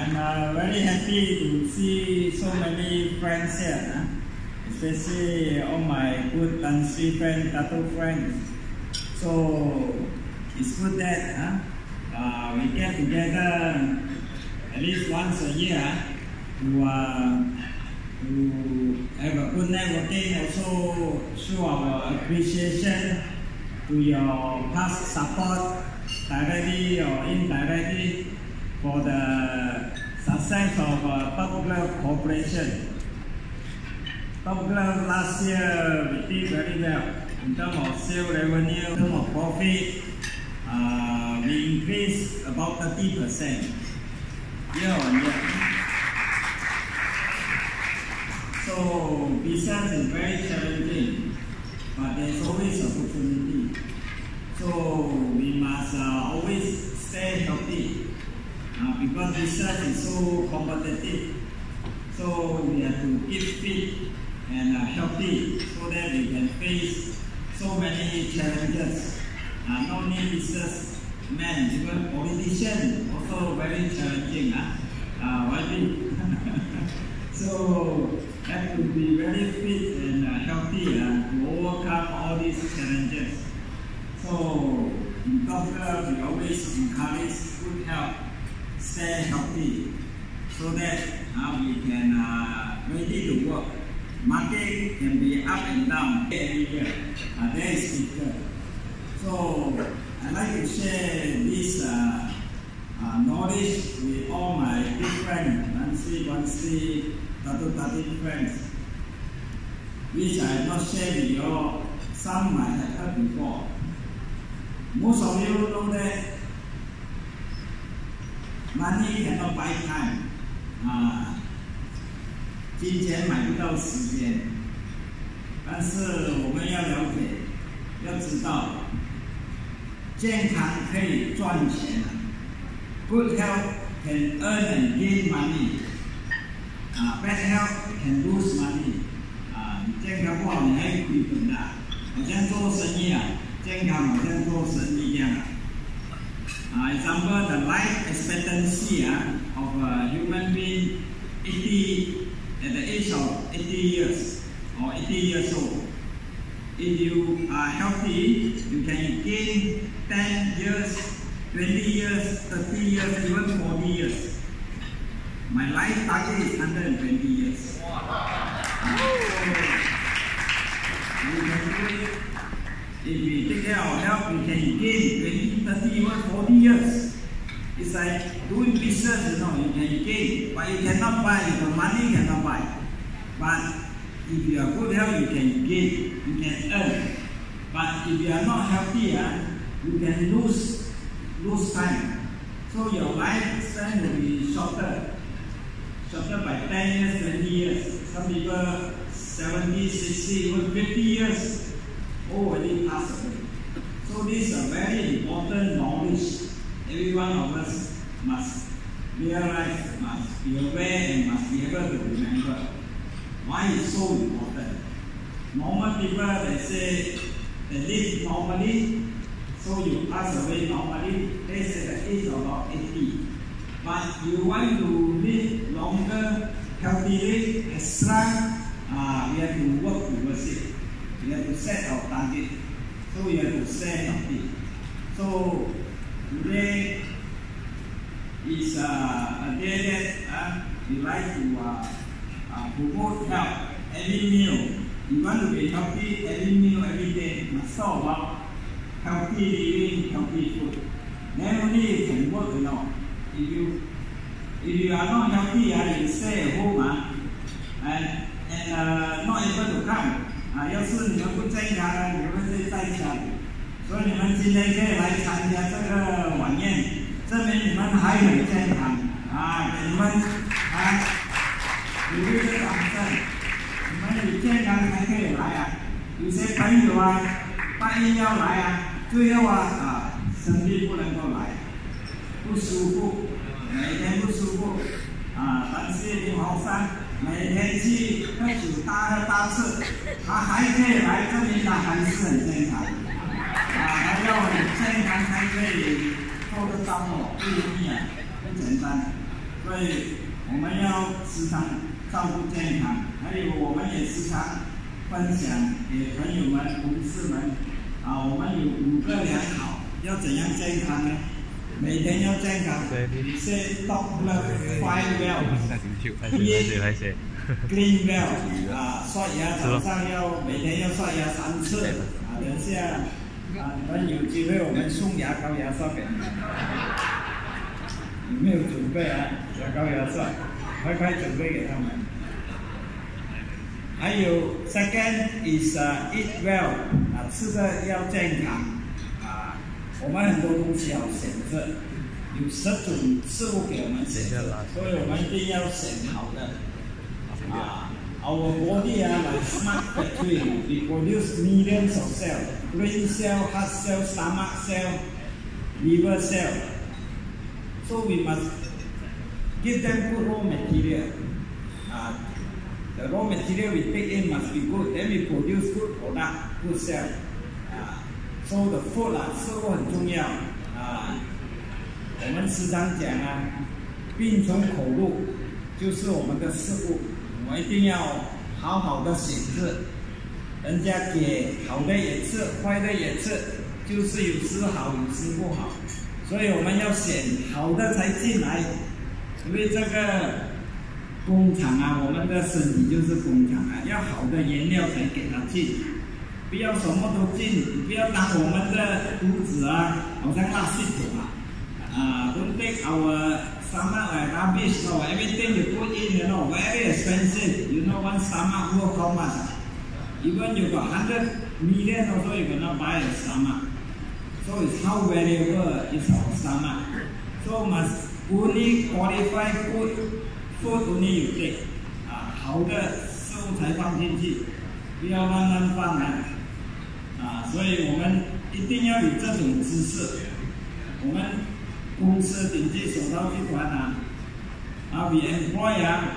I'm very happy to see so many friends here, especially all my good dancing friends, tattoo friends. So it's good that we get together at least once a year to have a good networking, also show our appreciation to your past support, directly or indirectly, for the success of Top Glove Corporation. Top Glove last year we did very well in terms of sales revenue, in terms of profit. We increased about 30% year on year. So business is very challenging, but there's always opportunity. So we must always stay healthy. Because business is so competitive, so we have to keep fit and healthy so that we can face so many challenges. Not only businessmen, even politicians also very challenging. So have to be very fit and healthy to overcome all these challenges. So in Top Glove, we always encourage good health. Stay healthy so that we can ready to work. Market can be up and down every year. That is difficult. So I'd like to share this knowledge with all my big friends, Nancy, Tattoo friends, which I have not shared with you all. Some might have heard before. Most of you know that money cannot buy time. 金钱买不到时间，但是我们要了解，要知道，健康可以赚钱。Good health can earn and gain money. Bad health can lose money. 你健康不好，你还亏本的。好像做生意健康好像做生意一样。Example, the life expectancy of a human being at the age of 80 years or 80 years old. If you are healthy, you can gain 10 years, 20 years, 30 years, even 40 years. My life target is 120 years. So you can do it. If we take care of our health, we can gain 20, 30, even 40 years. It's like doing business, you can gain, but you cannot buy, the money cannot buy. But if you have good health, you can gain, you can earn. But if you are not healthy, you can lose time. So your lifespan will be shorter by 10 years, 20 years. Some people 70, 60, even 50 years. Already passed away. So this is a very important knowledge. Every one of us must realize, must be aware, and must be able to remember. Why it's so important? Normal people, they say they live normally, so you pass away normally. They say the age of about 80. But you want to live longer, healthily, extra, we have to work towards it. We have to set our target, so we have to stay healthy. So today is a day that we like to promote health. Every meal, you want to be healthy. Every meal, every day, must talk about healthy living, healthy food. Then only you can work. If you are not healthy, you stay at home and not able to come. 要是你们不健康，你们会在家里。所以你们今天可以来参加这个晚宴，证明你们还很健康给你们鼓励的掌声。你们有健康才可以来有些朋友半夜要来最后生病不能够来，不舒服，每天不舒服但是你好像每天去喝酒大吃，他还可以来，证明他还是很健康。还要很健康才可以做得到不容易不简单。 所以我们要时常照顾健康，还有我们也时常分享给朋友们、同事们。我们有5个良好，要怎样健康呢？每天要健康。Say top love 5 well， clean well， 刷牙早上每天要刷牙3次。等一下你们有机会我们送牙膏、牙刷给你们。有没有准备牙膏、牙刷？快准备给他们。还有 second is eat well， 吃的要健康。我们很多东西要选择，有10种事物给我们选择，所以我们一定要选好的。Our body like smart factory, we produce millions of cells, brain cell, heart cell, stomach cell, liver cell. So we must give them good raw material. The raw material we take in must be good. Then we produce good product, good cell. So the food 食物很重要。我们时常讲病从口入，就是我们的食物。我们一定要好好的选择，人家给好的也吃，坏的也吃，就是有时好，有时不好，所以我们要选好的才进来，因为这个工厂我们的身体就是工厂要好的原料才给它进，不要什么都进，不要当我们的肚子好像垃圾桶don't take our stomach like rubbish, no. Everything you put in, very expensive. You know one stomach worth how much? Even you got 100 million also, you cannot buy a stomach. So it's how valuable is our stomach. So must only qualify food only you take. 好的食物才放进去，不要乱放所以我们一定要有这种知识。我们公司顶级手套集团we employ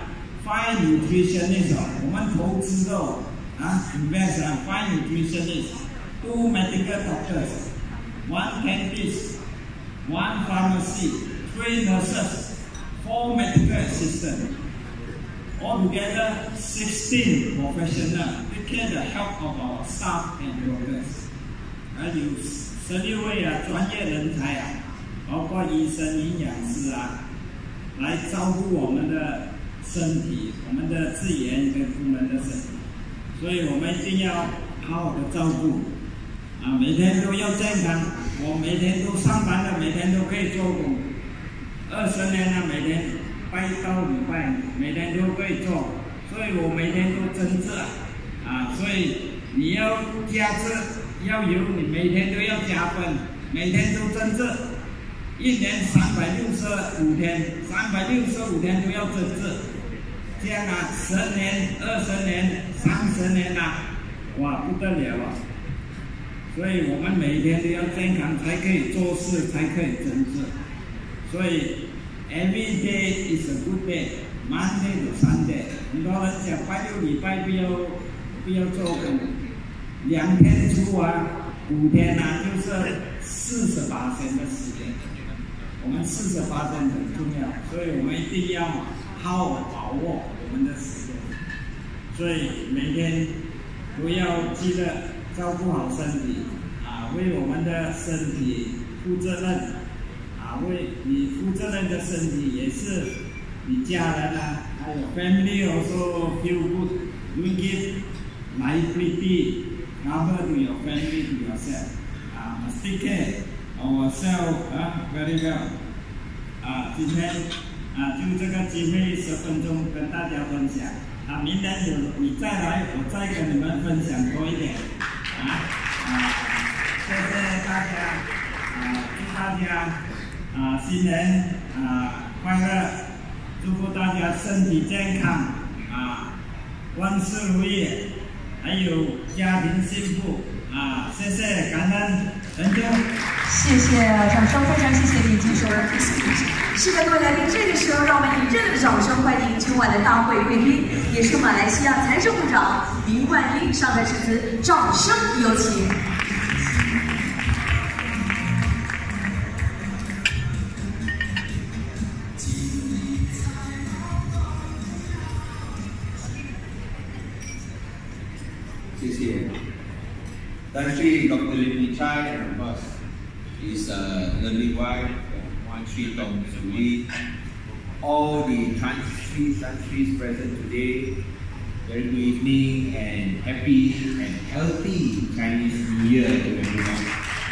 5 nutritionists 我们投资的invest 5 nutritionists, 2 medical doctors, 1 dentist, 1 pharmacy, 3 nurses, 4 medical assistants. Altogether 16 professionals take care of the health of our staff and workers. 还有16位专业人才包括医生、营养师来照顾我们的身体、我们的自研跟工人的身体，所以我们一定要好好的照顾每天都要健康。我每天都上班了，每天都可以做工，20年了，每天拜到礼拜，每天都可以做，所以我每天都增值所以你要加值要有，你每天都要加分，每天都增值。1年365天，365天都要增值，这样10年、20年、30年哇不得了所以我们每天都要健康，才可以做事，才可以增值。所以 every day is a good day, Monday to Sunday。很多人讲拜6礼拜不要做工，2天出5天就是40%的时间。我们40%很重要，所以我们一定要好好把握我们的时间。所以每天都要记得照顾好身体为我们的身体负责任为你负责任的身体也是你家人还有 family also feel good. You give livability, cover to your family, to yourself. Must take care ourselves very well. 今天就这个机会10分钟跟大家分享明天你再来，我再跟你们分享多一点谢谢大家祝大家新年快乐，祝福大家身体健康万事如意，还有家庭幸福谢谢感恩Thank you。 谢谢，掌声非常谢谢李金手的分享。是的，各位来宾，这个时候让我们以热烈的掌声欢迎今晚的大会贵宾，也是马来西亚财政部长林冠英上台致辞，掌声有请。 Thursday Dr. Lim Chai, and of course, his lovely wife, Tuan Tong Suli, all the countries present today. Very good evening and happy and healthy Chinese New Year to everyone.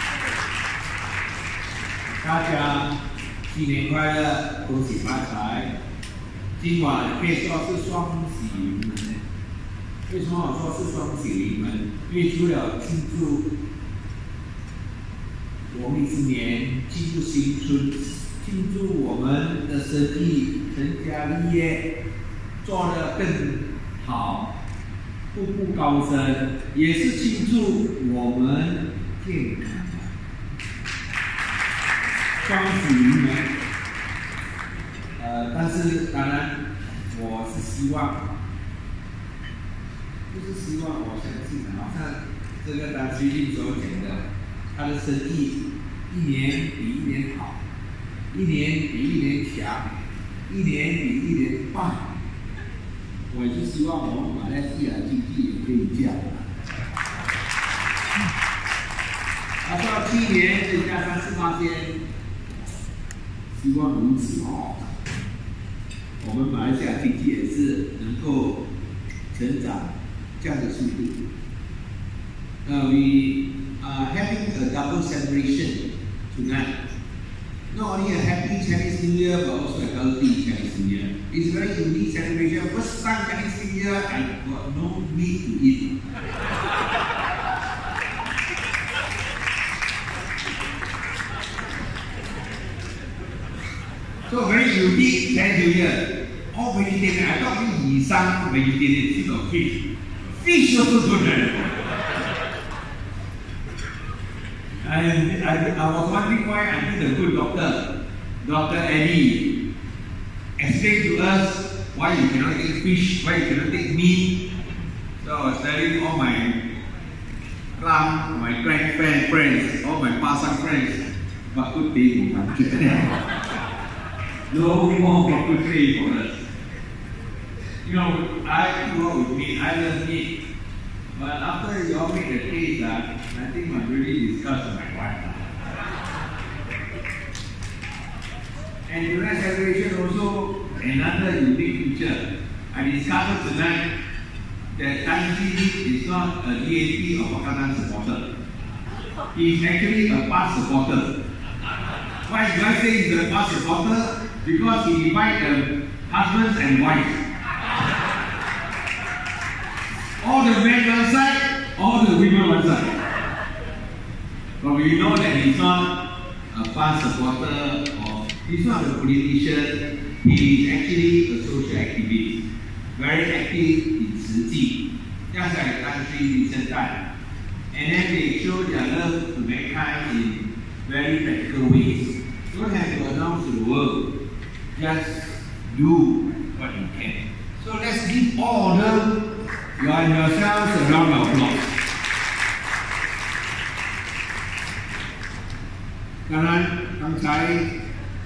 大家新年快乐，恭喜发财！今晚可以说是双喜临门。为什么我说是双喜临门？因为除了庆祝农历新年、庆祝新春、庆祝我们的生意成家立业做得更好，步步高升，也是庆祝我们健康。双喜临门。但是当然，我是希望，不是希望，我相信好像这个当最近所讲的，他的生意一年比一年好，一年比一年强，一年比一年棒。我也是希望我们马来西亚经济也可以这样。到去年增加38%，希望如此哦。我们马来西亚经济也是能够成长这样的速度。We are having a double celebration tonight. Not only a happy Chinese New Year, but also a healthy Chinese New Year. It's a very unique celebration. First time Chinese New Year, I got no meat to eat. So very unique Chinese New Year. All vegetarian. I thought we some vegetarian eat of fish. Fish also good. I was wondering why until the good doctor, Dr. Eddie, explained to us why you cannot eat fish, why you cannot eat meat. So I was telling all my grandparents friends, all my pasang friends, but good day, no more for good day for us. You know, I grew up with meat, I love meat. But after you all make the case, I think I'm really discussed with my wife. And during celebration also, another unique feature. I discovered tonight that Tan Chi is not a DAP or Pakatan supporter. He is actually a PAS supporter. Why do I say he's a PAS supporter? Because he divides husbands and wives. All the men one side, all the women one side. But we know that he's not a PAS supporter or he's not a politician. He is actually a social activist, very active in 实际，要在当地生态， and then they show their love to mankind in very practical ways. Don't have to announce to the world, just do what you can. So let's give all of them. You and yourselves a round of applause. 当然，刚才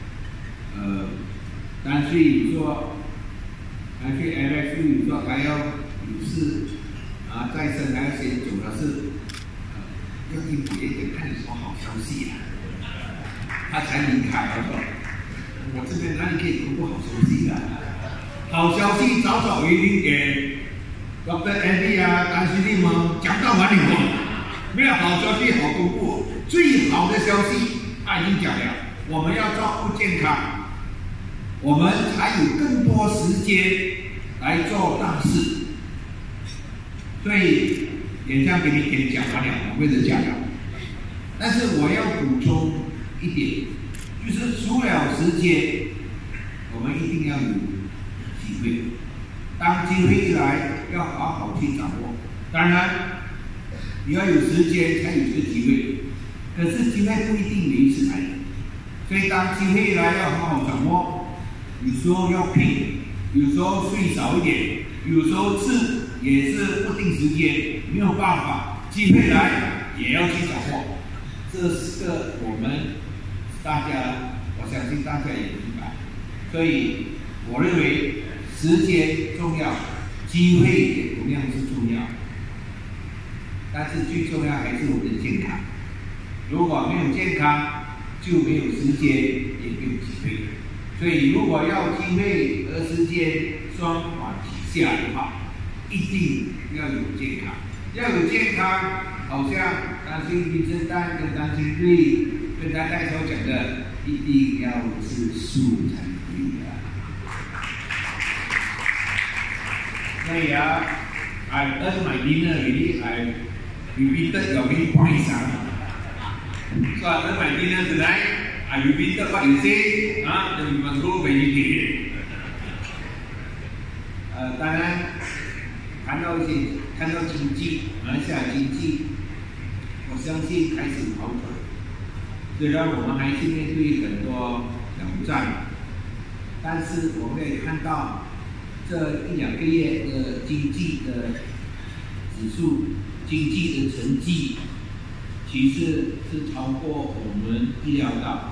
单据说，而且 LFU 说还要有事再生还要先走的是，要听别人看你说好消息他才离开。我这边哪里可以公布好消息好消息早早已经给 Dr. Eddie 丹西利们讲到完了，没有好消息好公布。最好的消息他已经讲了，我们要照顾健康，我们才有更多时间来做大事。所以演讲给你讲完了，我为了讲了。但是我要补充一点，就是除了时间，我们一定要有机会。当机会一来，要好好去掌握。当然，你要有时间才有这个机会，可是机会不一定每一次来。所以当机会一来，要好好掌握。有时候要拼，有时候睡少一点，有时候吃也是不定时间，没有办法。机会来也要去掌握。这是个我们大家，我相信大家也明白。所以我认为时间重要，机会也同样是重要。 但是最重要还是我们的健康。如果没有健康，就没有时间，也没有机会。所以，如果要机会和时间双管齐下的话，一定要有健康。要有健康，好像当心李正丹跟当心瑞跟大家所讲的，一定要吃素才可以啊。所以啊 ，I earned my dinner already. I repeated your many points. So I earned my dinner tonight. I repeated what you say. Then we must go vegetarian. 当然，看到经济，马来西亚经济，我相信开始好转。虽然我们还是面对很多挑战，但是我们也看到这1、2个月的经济的指数、经济的成绩，其实是超过我们意料到。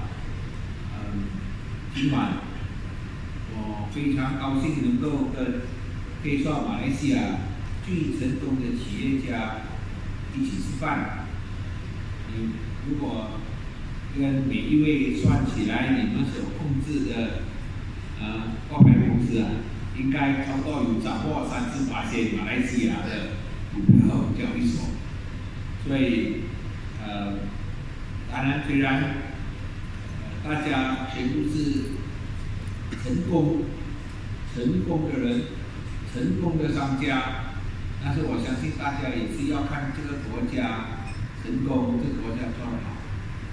今晚我非常高兴能够跟可以说马来西亚最成功的企业家一起吃饭。如果跟每一位算起来，你们所控制的挂牌公司应该超过有掌握38%马来西亚的股票交易所。所以当然虽然大家全部是成功的人，成功的商家，但是我相信大家也是要看这个国家成功，这个国家做得好。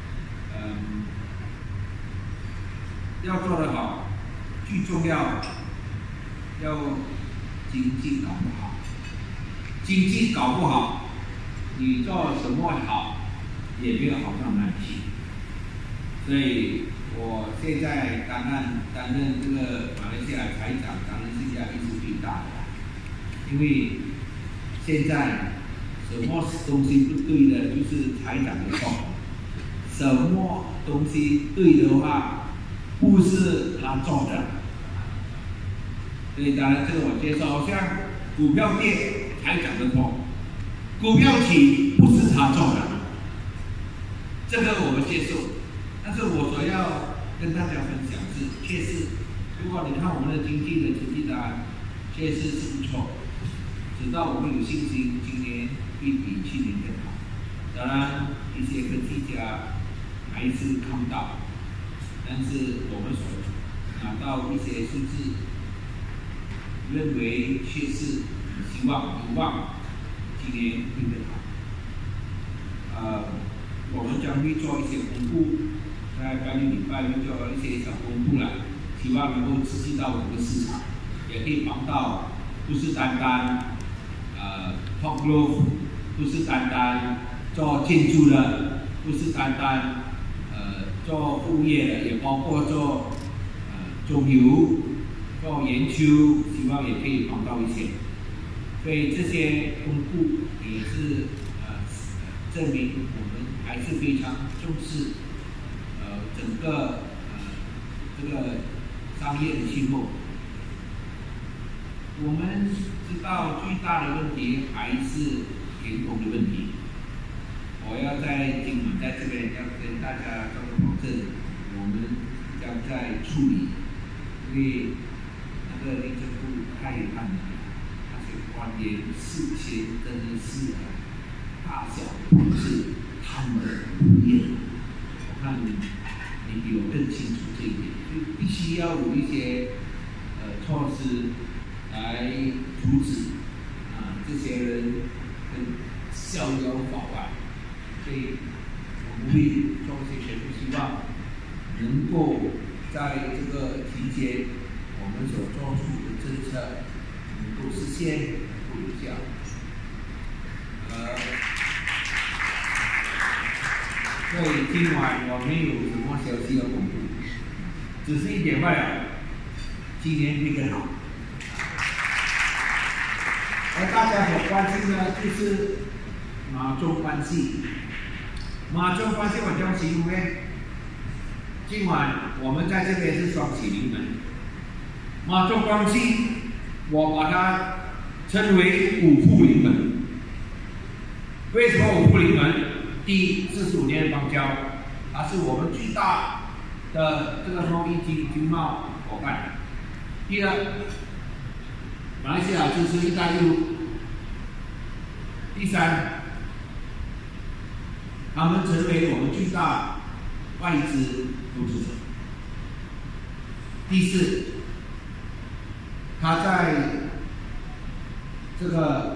要做得好，最重要要经济搞不好。经济搞不好，你做什么好也没有好到哪里去。所以我现在担任这个马来西亚财长，当然是压力是最大的，因为现在什么东西不对的，就是财长的错；什么东西对的话，不是他做的。所以当然这个我接受，好像股票跌，财长的错；股票起，不是他做的，这个我们接受。但是我所要跟大家分享是，确实，如果你看我们的经济的成绩单，确实是不错，直到我们有信心，今年会比去年更好。当然，一些分析家还是看不到，但是我们所拿到一些数字，认为确实有望今年会更好。我们将会做一些公布。在8月礼拜会做一些小公布了，希望能够刺激到我们的市场，也可以帮到不是单单top growth， 不是单单做建筑的，不是单单做副业的，也包括做中游、做研究，希望也可以帮到一些。所以这些公布也是证明我们还是非常重视。整个这个商业的气候，我们知道最大的问题还是员工的问题。我要在今晚在这边要跟大家做个保证，我们将在处理，因为那个内政部太烂了，那些官员事前真的是大小同志贪得无厌。我看你比我更清楚这一点，就必须要有一些措施来阻止这些人跟逍遥法外。所以我们会做一些全部希望能够在这个期间，我们所做出的政策能够实现，能够有效。所以今晚我没有什么消息要公布，只是一点罢了。今年会更好。而大家所关心的就是马中关系。马中关系我将形容呢，今晚我们在这边是双喜临门。马中关系，我把它称为五福临门。 为什么我不领门？第45年的邦交，它是我们最大的这个贸易经贸伙伴。第二，马来西亚支持“一带一路”。第三，他们成为我们最大外资投资者。第四，他在这个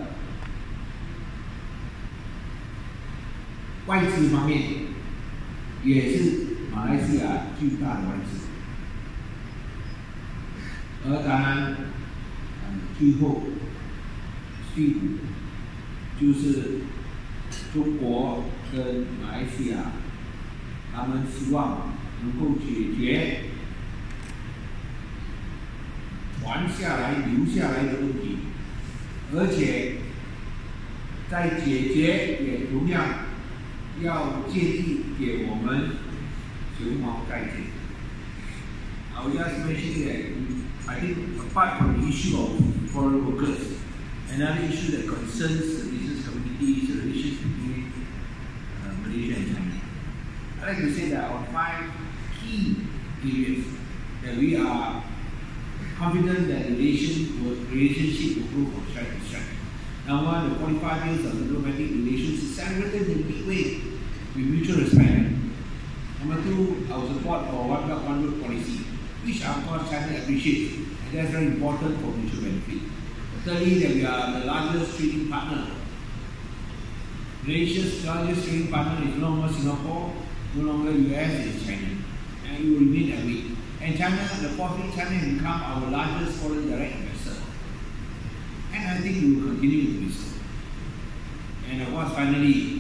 外资方面也是马来西亚最大的外资。而当然，最后第五就是中国跟马来西亚，他们希望能够解决传下来、留下来的问题，而且在解决也同样要建议给我们熊猫概念。I will just mention that I think apart from the issue of foreign workers, another issue that concerns the business community is the relations between Malaysia and China. I'd like to say that on 5 key areas that we are confident that the relationship will grow from strength to strength. Number one, the 45 years of diplomatic relations is celebrated in a big way with mutual respect. Number two, our support for One Belt One Road policy, which of course China appreciates, and that's very important for mutual benefit. Thirdly, that we are the largest trading partner. Malaysia's largest trading partner is no longer Singapore, no longer US, it's China, and it will remain that way. And China, the fourthly, China has become our largest foreign direct investor. And I think we will continue to be so. And of course, finally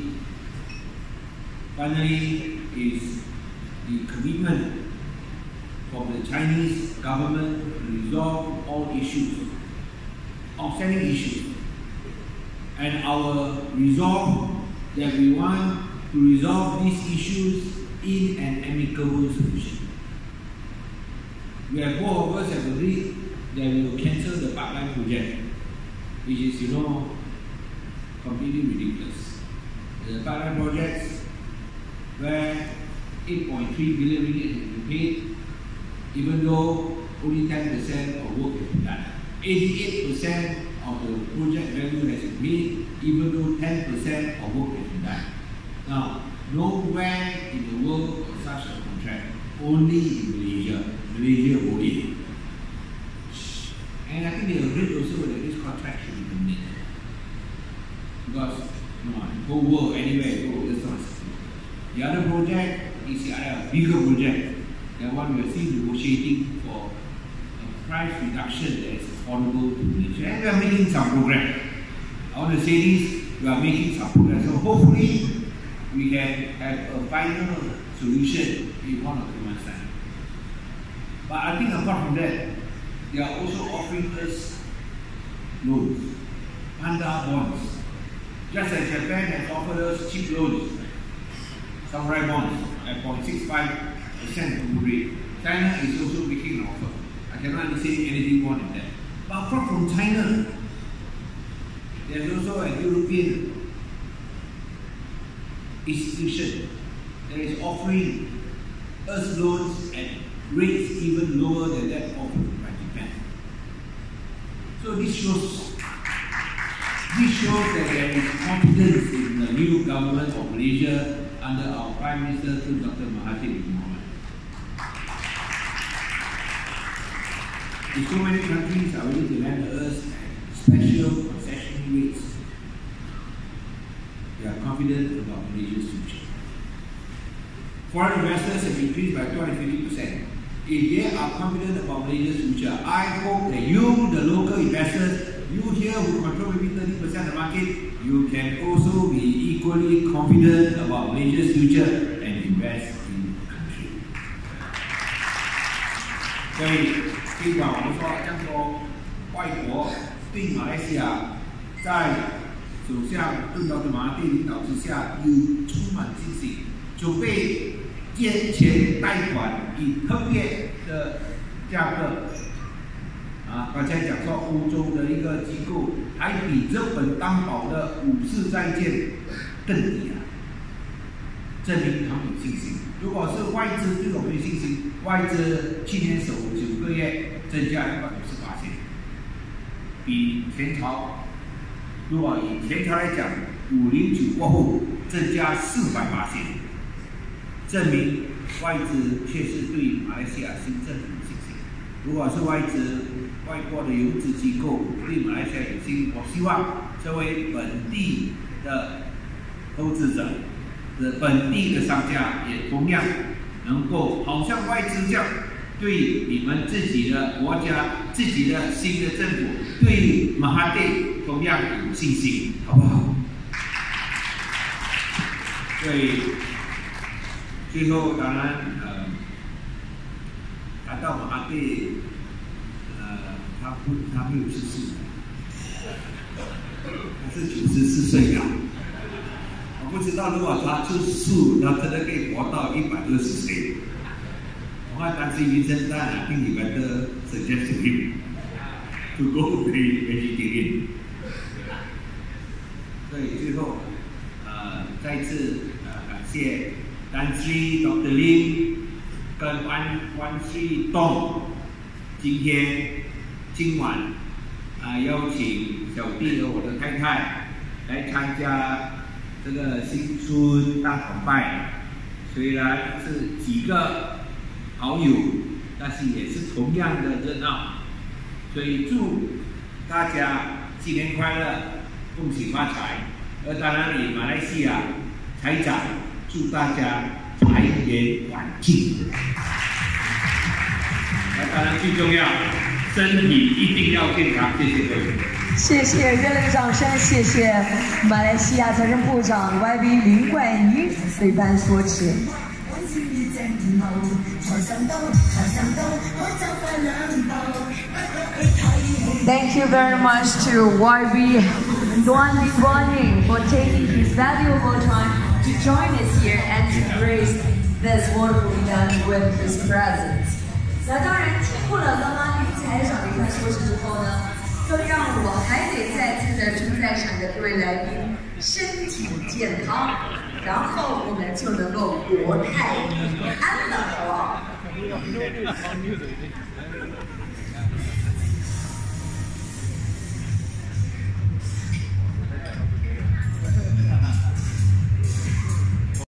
is the commitment from the Chinese government to resolve all issues, outstanding issues, and our resolve that we want to resolve these issues in an amicable solution. We have both of us have agreed that we will cancel the pipeline project, which is, completely ridiculous. The pipeline projects where 8.3 billion ringgit has been paid, even though only 10% of work has been done. 88% of the project value has been paid, even though 10% of work has been done. Now, nowhere in the world is such a contract, only in Malaysia. Malaysia voted it. And I think they agreed also that this contract should be terminated. Because, the whole world, anywhere you go, that's not something. The other project is a bigger project, that one we are still negotiating for a price reduction that is affordable to Malaysia. And we are making some progress. I want to say this, we are making some progress. So hopefully, we can have a final solution in 1 or 2 months' time. But I think apart from that, they are also offering us loans, panda bonds. Just as Japan has offered us cheap loans, samurai bonds at 0.65% rate. China is also making an offer. I cannot say anything more than that. But apart from China, there is also a European institution that is offering us loans at rates even lower than that offered by Japan. So this shows that there is confidence in the new government of Malaysia under our Prime Minister, Dr. Mahathir Mohamad. So many countries are willing to lend us at special concession rates. We are confident about Malaysia's future. Foreign investors have increased by 250%. If they are confident about Malaysia's future, I hope that you, the local investors, you here who control maybe 30% of the market, you can also be equally confident about Malaysia's future and invest in the country. 所以，尽管我们说这样说，外国对马来西亚在首相顿道的马哈蒂领导之下，有充满信心，准备借钱贷款以特别的价格。刚才讲说欧洲的一个机构还比这本担保的5次债券更低啊，证明他们有信心。如果是外资对我们有信心，外资去年首9个月增加158%，比前朝，如果以前朝来讲，509过后增加400%，证明外资确实对马来西亚新政府有信心。如果是外国的游资机构对马来西亚有信心，我希望作为本地的投资者、本地的商家也同样能够好像外资这样，对你们自己的国家、自己的新的政府，对马哈蒂同样有信心，好不好？所以最后当然谈到马哈蒂，他没有去世，他是94岁了。我不知道如果他出世，他真的可以活到120岁。我还担心医生当然think he better suggest to him to go vegetarian。所以最后再次感谢丹西 Dr. Lim 跟关系栋，今晚邀请小弟和我的太太来参加这个新春大团拜。虽然是几个好友，但是也是同样的热闹。所以祝大家新年快乐，恭喜发财。而当然，你马来西亚财长祝大家财源广进。当然最重要，身体一定要健康。谢谢各位。 谢谢热烈的掌声，谢谢马来西亚财政部长 YB 林冠英对班说辞。Thank you very much to YB Tuan Lim Guan Ying for taking his valuable time to join us here and to grace this wonderful event with his presence. 那当然，听过了刚刚林财长的一番说辞之后呢，更让我还得再次的祝在场的各位来宾身体健康，然后我们就能够国泰民安了，好不好？